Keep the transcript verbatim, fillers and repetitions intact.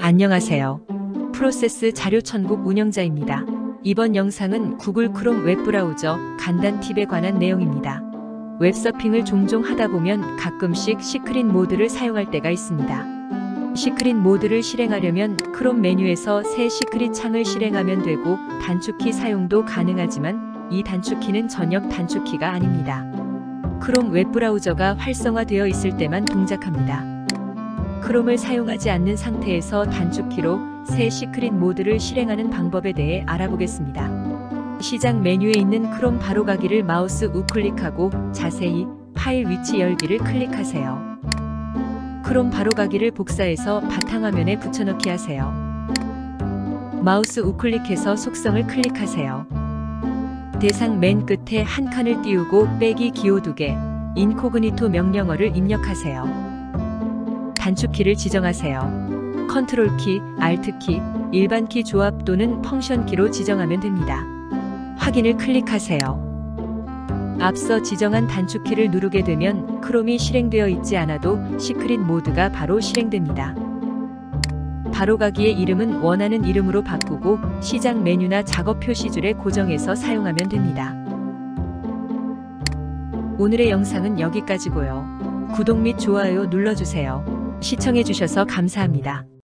안녕하세요. 프로세스 자료천국 운영자입니다. 이번 영상은 구글 크롬 웹브라우저 간단 팁에 관한 내용입니다. 웹서핑을 종종 하다 보면 가끔씩 시크릿 모드를 사용할 때가 있습니다. 시크릿 모드를 실행하려면 크롬 메뉴에서 새 시크릿 창을 실행하면 되고 단축키 사용도 가능하지만 이 단축키는 전역 단축키가 아닙니다. 크롬 웹브라우저가 활성화되어 있을 때만 동작합니다. 크롬을 사용하지 않는 상태에서 단축키로 새 시크릿 모드를 실행하는 방법에 대해 알아보겠습니다. 시작 메뉴에 있는 크롬 바로가기를 마우스 우클릭하고 자세히 파일 위치 열기를 클릭하세요. 크롬 바로가기를 복사해서 바탕화면에 붙여넣기 하세요. 마우스 우클릭해서 속성을 클릭하세요. 대상 맨 끝에 한 칸을 띄우고 빼기 기호 두 개, 인코그니토 명령어를 입력하세요. 단축키를 지정하세요. 컨트롤 키, 알트 키, 일반 키 조합 또는 펑션 키로 지정하면 됩니다. 확인을 클릭하세요. 앞서 지정한 단축키를 누르게 되면 크롬이 실행되어 있지 않아도 시크릿 모드가 바로 실행됩니다. 바로가기의 이름은 원하는 이름으로 바꾸고 시작 메뉴나 작업 표시줄에 고정해서 사용하면 됩니다. 오늘의 영상은 여기까지고요. 구독 및 좋아요 눌러주세요. 시청해주셔서 감사합니다.